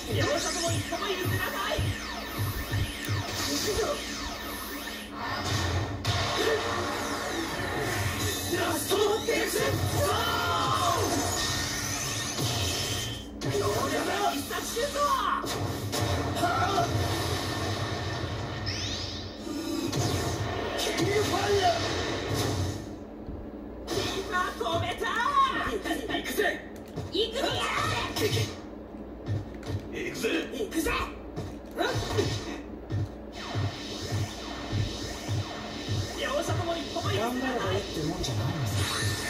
両者とも一歩も譲らない。行くぞ。ラストデスどうやら必殺シュート。はあ、キングファイヤー。キーパー止めた。行くぜ。行くぜ。行くぜ。行くぜ。両者とも一歩も譲らない。頑張ればいいってもんじゃないんです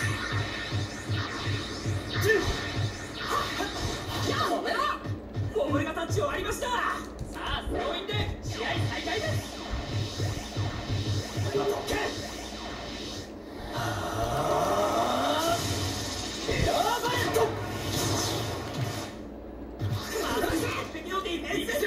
よ。止めろ。ボールがタッチ終わりました。さあスローインで試合再開です。どけ。エアーバレット。完璧のディフェンス。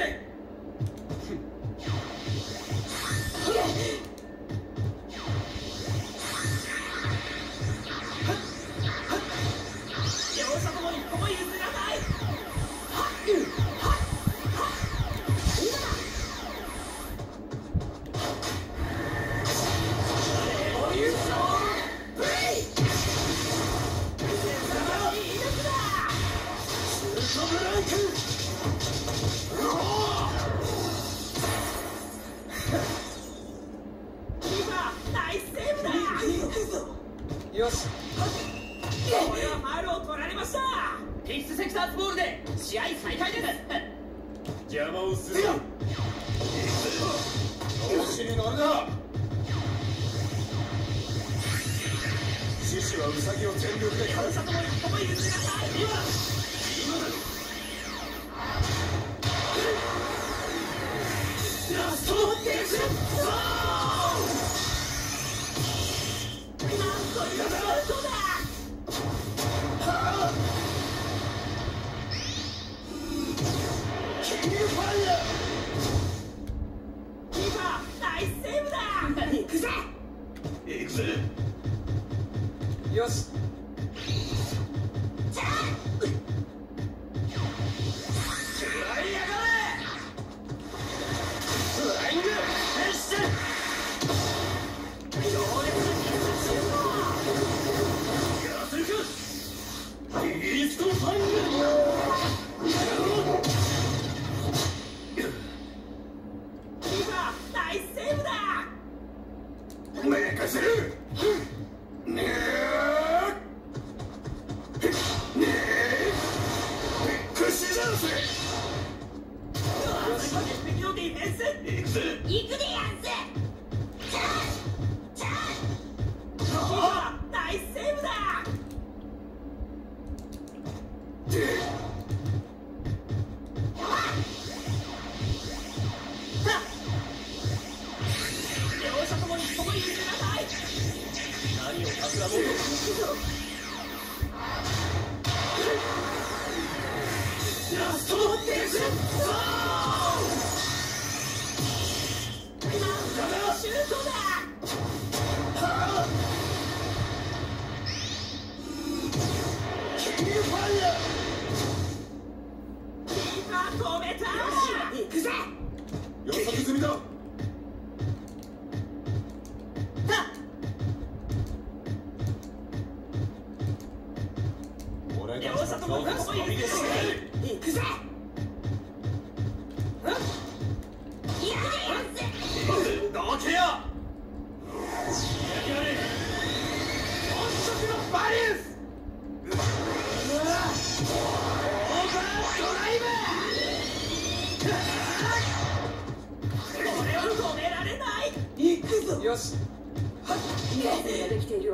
両者とも一歩も譲らない。よし。これはファウルを取られました。ピッチセクターズボールで試合再開です。邪魔をするな。調子に乗るな。獅子はウサギを全力で狩る。両者とも一歩も譲らない。今ラストデスよし。よし。いいができているわ。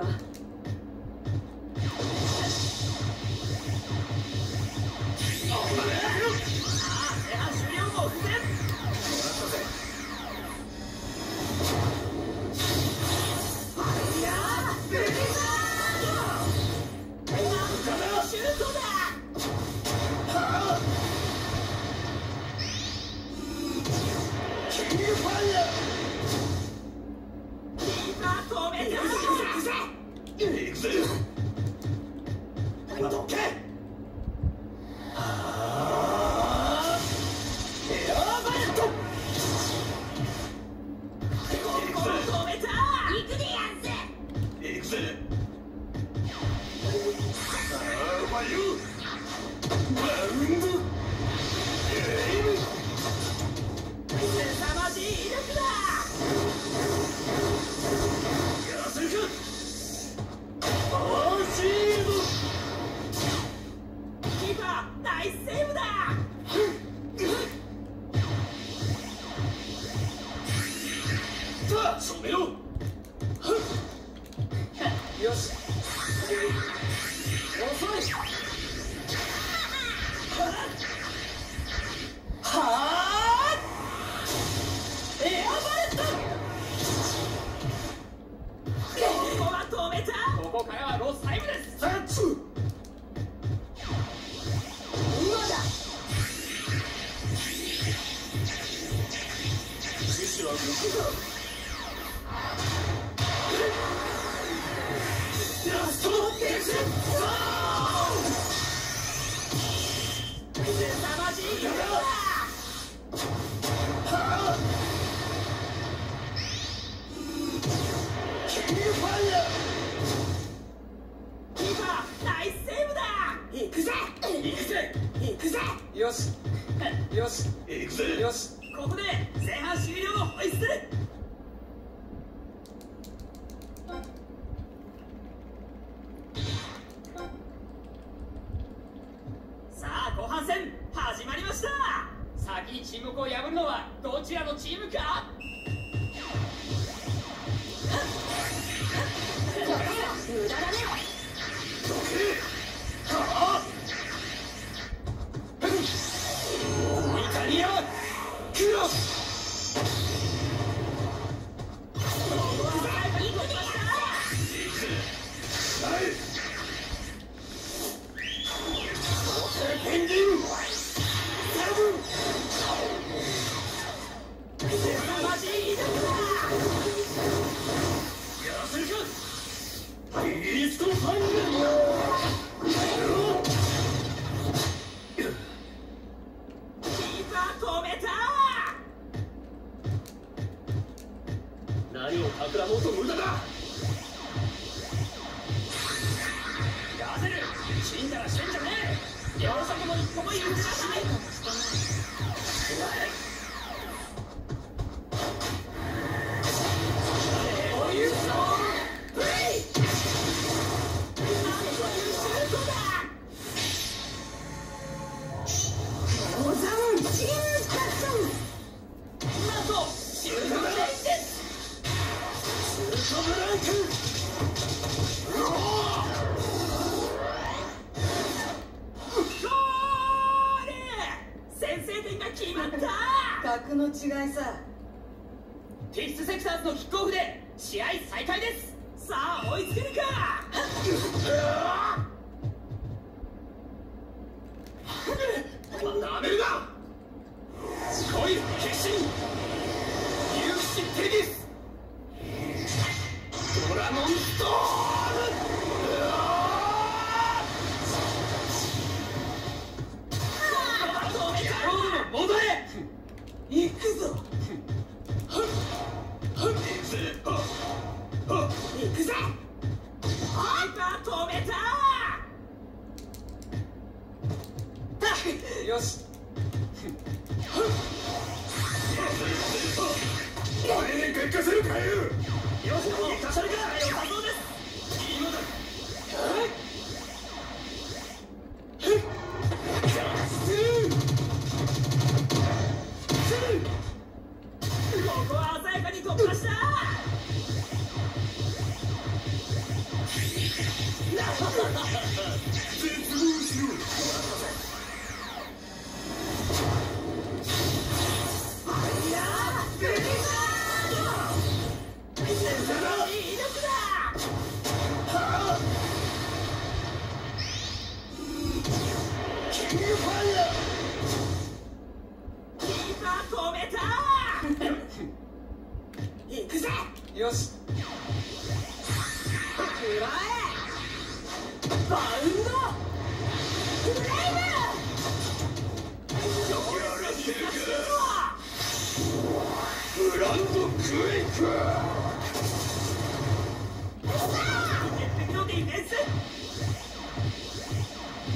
こ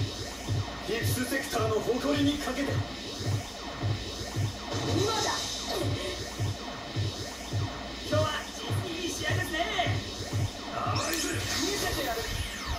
スセクターの誇りにかけて今だ。今日は実にいい試合ですね。甘いぜ。見せてやる。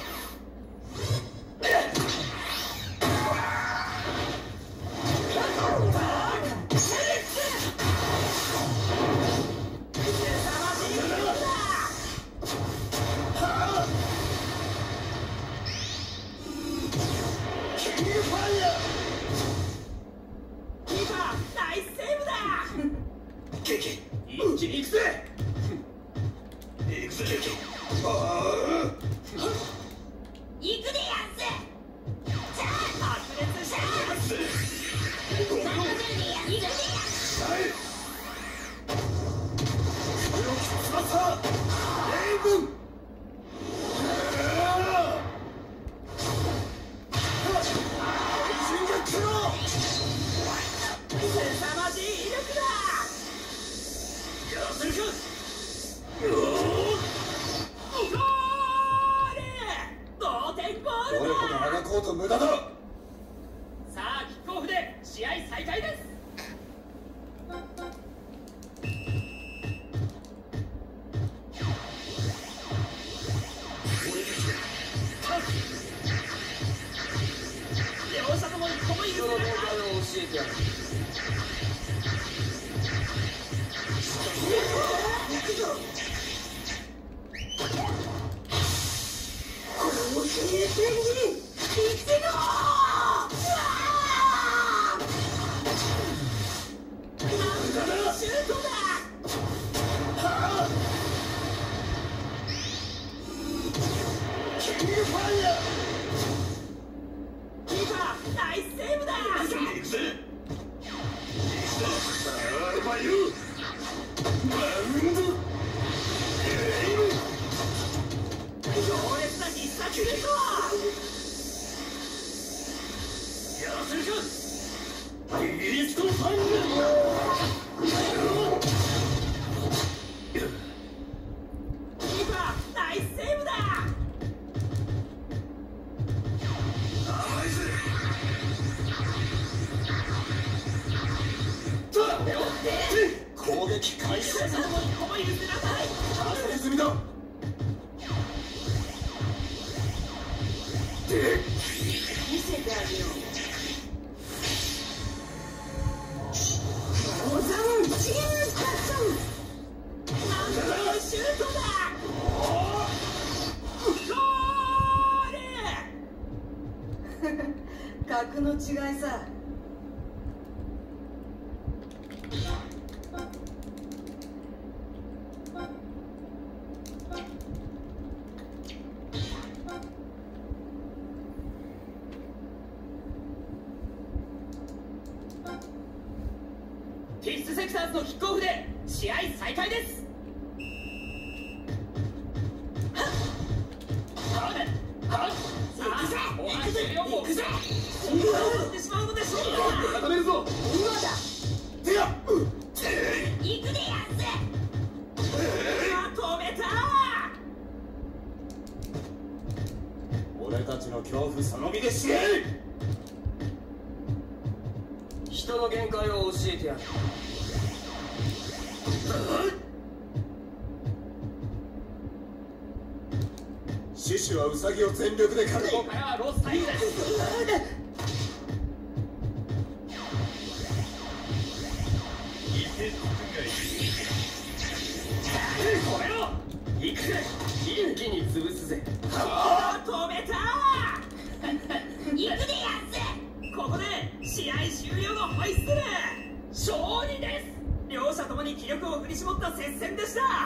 一気に行くぜ。行くぜ。行くでやんす。じゃあ白熱しやんす。行くでやんす。黒き翼レイブン。進撃しろ。凄まじい威力だ。やらせるか。ゴール。同点ゴールだ。どれほどあがこうと無駄だ。さあキックオフで試合再開です。両者ともにこの許せない。教えてやる。ナイスセーブだ。行くぜ。アルバユマウンドエイム。強烈な必殺シュート。やらせるか。ビーストファイナル。キーパーナイスセーブだ。甘いぜ。攻撃開始。焦り済みだ。見せてあげよう。オザンチームスタッション。なんというシュートだ。ゴール。格の違いさ。ティスセクターズのキックオフで試合再開です。行くぜ。行くぜ。ってしまうのでしょうか。固めるぞ。今だ。てや。行くでやんす。止めた。俺たちの恐怖その身で死ね。人の限界を教えてやる。獅子はウサギを全力で狩る。ここからはロスタイムです。止めろ。行くぜ。一気に潰すぜ。止めた。行くでやんす。ここで試合終了のホイッスル。勝利です。両者ともに気力を振り絞った接戦でした。